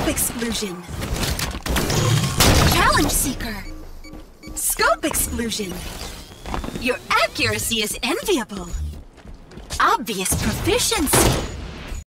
Scope Explosion. Challenge Seeker. Scope Explosion. Your accuracy is enviable. Obvious proficiency.